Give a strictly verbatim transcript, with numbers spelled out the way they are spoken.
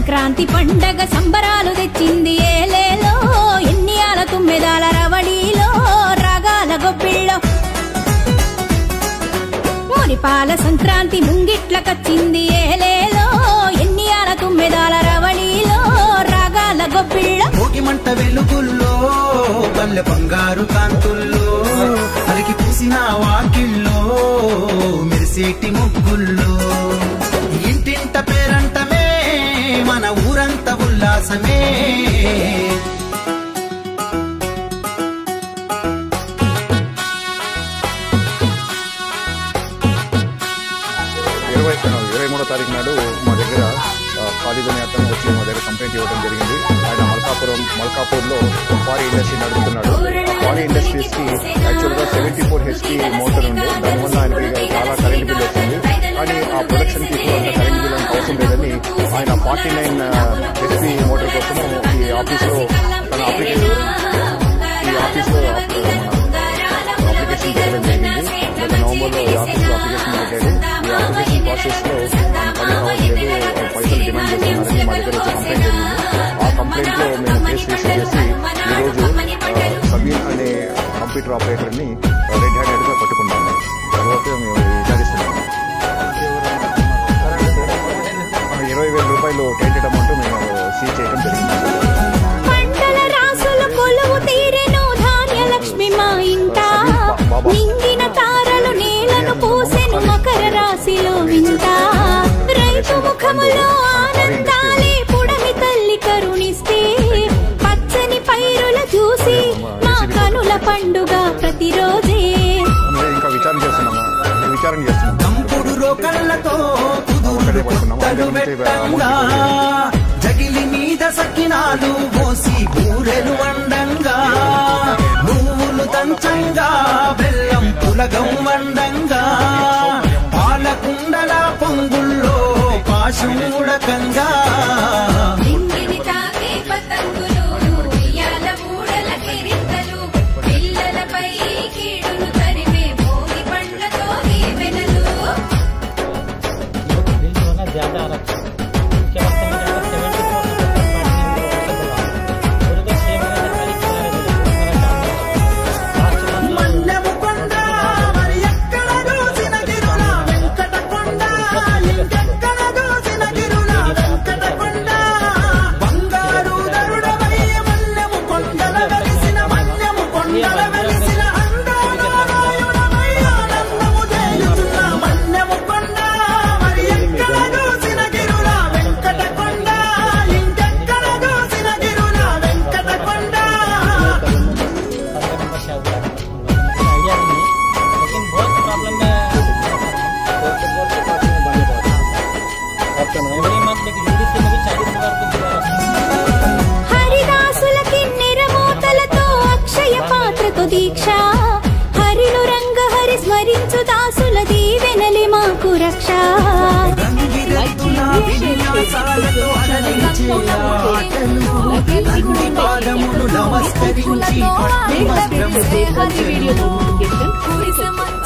సంక్రాంతి పండగ సంబరాలు తెచ్చింది ఏలేలో ఎన్నియాల తుమ్మెదాల రవళిలో రాగాల గొబ్బిళ్ళో మురిపాల సంక్రాంతి ముంగిట్లకొచ్చింది ఏలేలో ఎన్నియాల తుమ్మెదాల రవళిలో రాగాల గొబ్బిళ్ళో భోగి మంట వెలుగుల్లో పల్లె బంగారు కాంతుల్లో అలికి పూసిన వాకిల్లో మెరిసేటి ముగ్గుల్లో ఇంటింట పేరంటమే మన ఊరంతా ఉల్లాసమే ఇరవై మూడో తారీఖు నాడు మా దగ్గర ఖాళీదని అతను వచ్చి మా దగ్గర కంప్లైంట్ ఇవ్వడం జరిగింది. ఆయన మల్కాపురం మల్కాపూర్లో క్వారీ ఇండస్ట్రీ నడుపుతున్నాడు. ఆ క్వారీ ఇండస్ట్రీస్కి యాక్చువల్గా సెవెంటీ ఫోర్ హెచ్పీ మోటార్ ఉంది. దానివల్ల ఆయనకి చాలా కరెంట్ బిల్ వస్తుంది. కానీ ఆ ప్రొడక్షన్కి ఇటువంటి కరెంట్ బిల్ అంత అవసరం లేదని ఆయన ఫార్టీ నైన్ హెచ్పీ మోటార్ కోసం ఈ ఆఫీస్లో తన అప్లికేషన్ ఈ ఆఫీస్లో అప్లికేషన్ పెట్టడం జరిగింది. గత నవంబర్లో ఈ ఆఫీస్లో అప్లికేషన్ పెట్టాడు. ఈ అప్లికేషన్ ప్రాసెస్లో పని అవ్వట్లేదు, పైసలు డిమాండ్ చేస్తున్నారని మా దగ్గర వచ్చి కంప్లైంట్ జరిగింది. ఆ కంప్లైంట్లో మేము కేసు రిజిస్టర్ చేసి ఈరోజు సమీర్ అనే కంప్యూటర్ ఆపరేటర్ని రెడ్ హ్యాండెడ్గా పట్టుకున్నాము. తర్వాత మేము విచారిస్తున్నాము. ఇరవై వేల రూపాయలు టెంటెడ్ అమౌంట్ మేము సీజ్ చేయడం జరిగింది. నింగిన తారలు నేలను పూసెను మకర రాశిలో వింత రైతు ముఖములో ఆనందాలే పుడమి తల్లి కరుణిస్తే పచ్చని పైరుల చూసి మా కనుల పండుగ ప్రతిరోజే ఇంకా విచారణ చేస్తున్నాము విచారణ చేస్తున్నాము కంపుడు రోకళ్ళతో జగిలి మీద సకినాలు పోసి బూరెలు వండంగా నువ్వులు తంచంగా బెల్లం పులగం వండంగా పాలకుండల పొంగుల్లో పాశం ఉడకంగా హరిదాసులకి నిరమోతలతో అక్షయ పాత్రతో దీక్ష హరిను రంగ హరి స్మరించు దాసుల దీవెనలి మాకు రక్ష నమస్కరించి